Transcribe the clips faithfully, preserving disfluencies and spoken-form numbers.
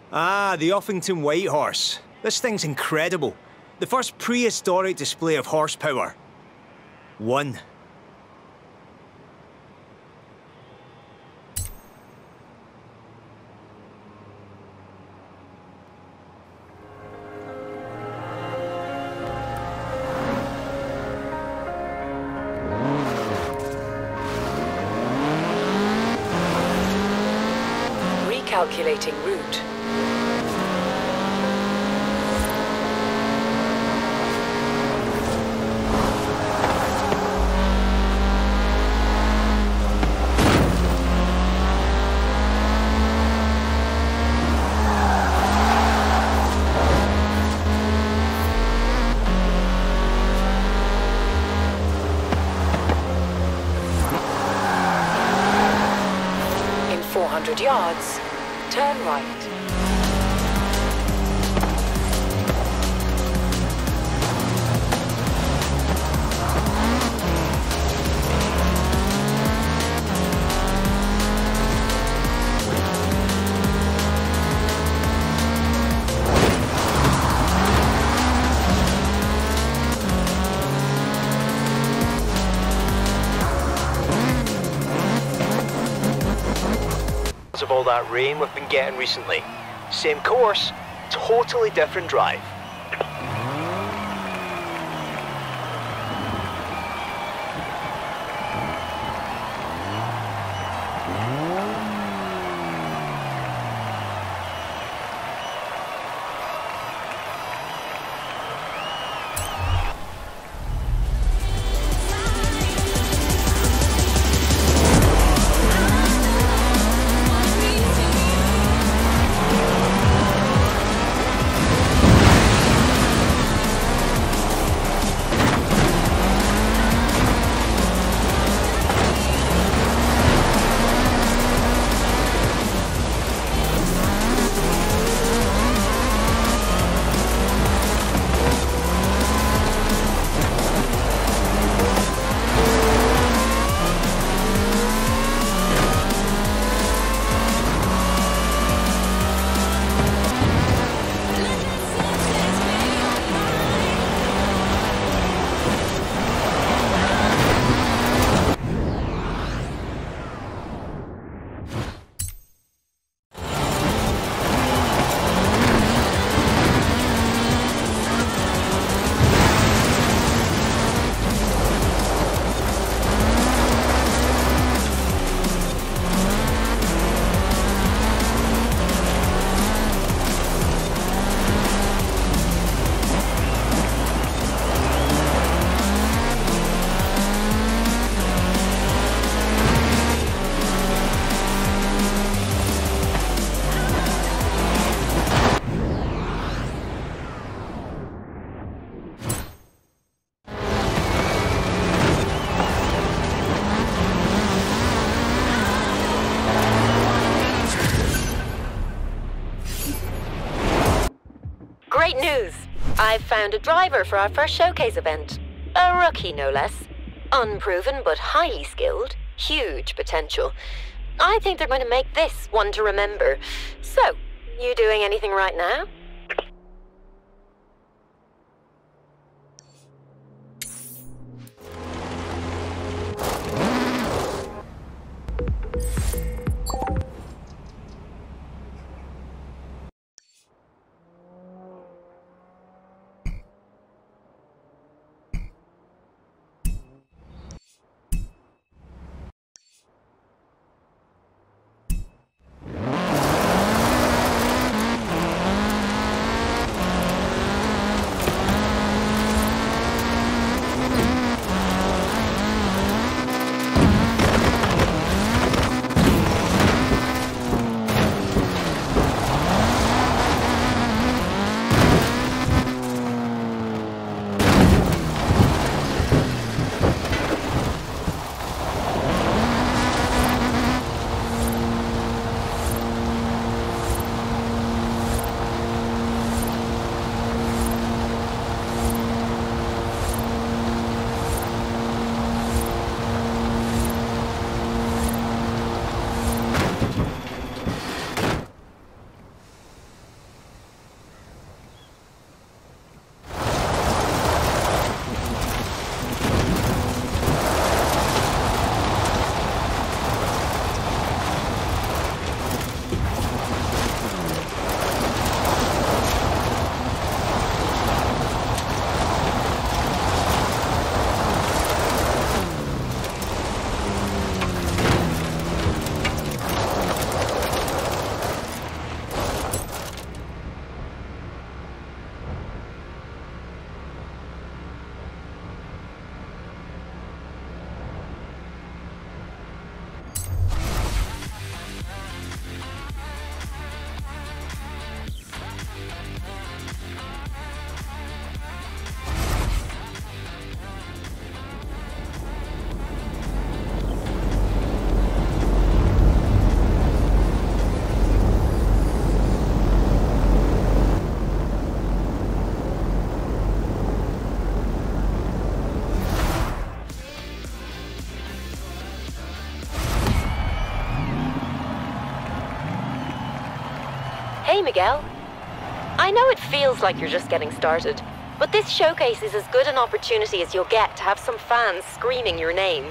Ah, the Uffington White Horse. This thing's incredible. The first prehistoric display of horsepower. One. Recalculating route. four hundred yards, turn right. Of all that rain we've been getting recently. Same course, totally different drive. Great news! I've found a driver for our first showcase event. A rookie, no less. Unproven but highly skilled. Huge potential. I think they're going to make this one to remember. So, you doing anything right now? Hey, Miguel. I know it feels like you're just getting started, but this showcase is as good an opportunity as you'll get to have some fans screaming your name.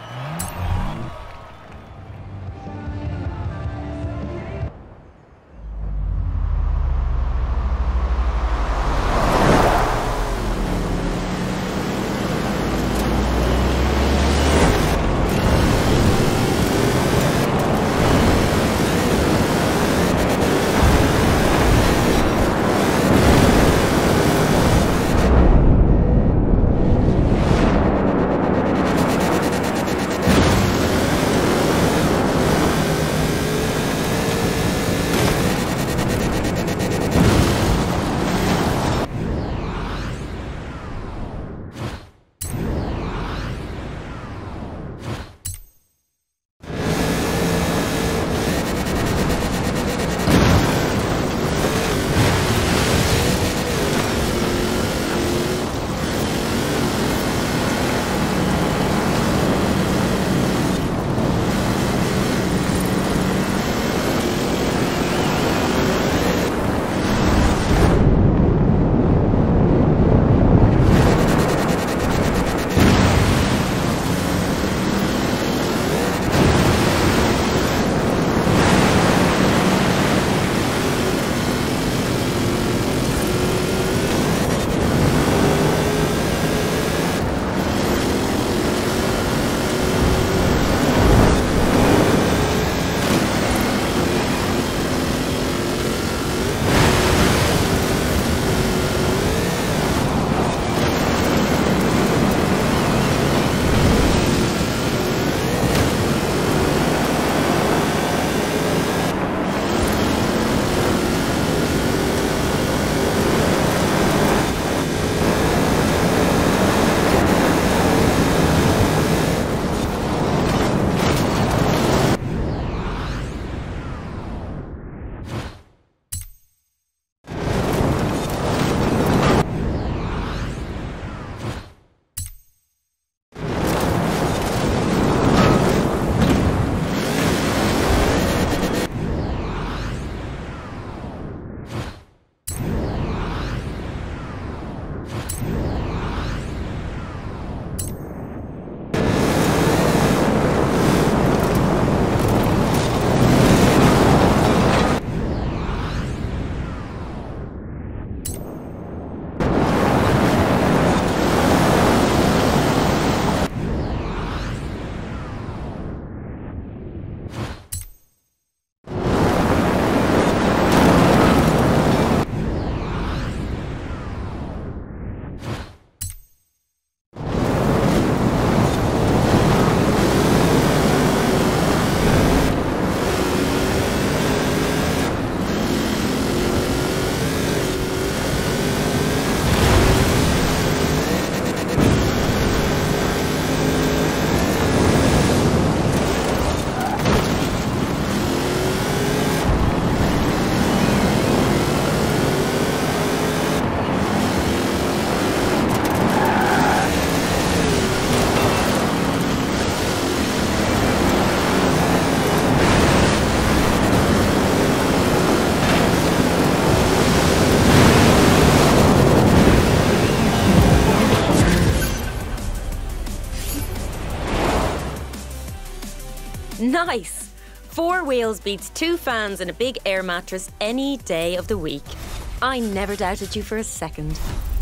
Nice! Four wheels beats two fans and a big air mattress any day of the week. I never doubted you for a second.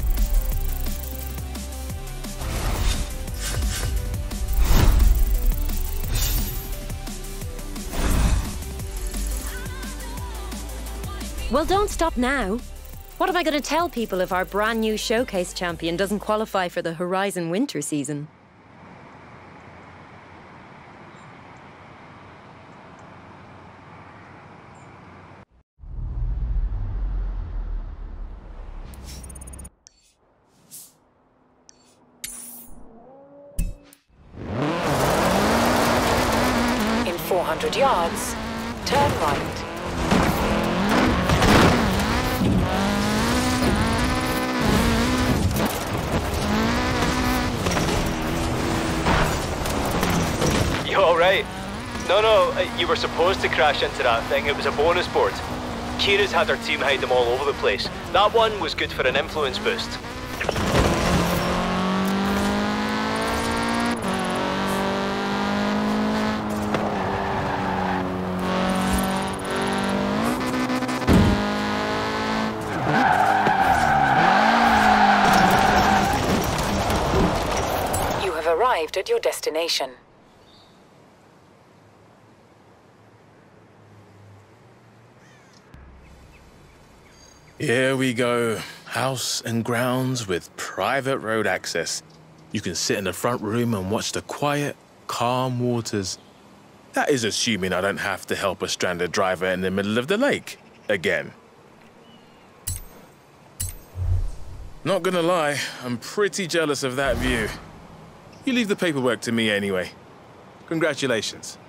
Well, don't stop now. What am I going to tell people if our brand new showcase champion doesn't qualify for the Horizon winter season? In four hundred yards, turn right. You alright? No, no, you were supposed to crash into that thing. It was a bonus board. Kira's had her team hide them all over the place. That one was good for an influence boost. You have arrived at your destination. Here we go. House and grounds with private road access. You can sit in the front room and watch the quiet, calm waters. That is assuming I don't have to help a stranded driver in the middle of the lake again. Not gonna lie, I'm pretty jealous of that view. You leave the paperwork to me anyway. Congratulations.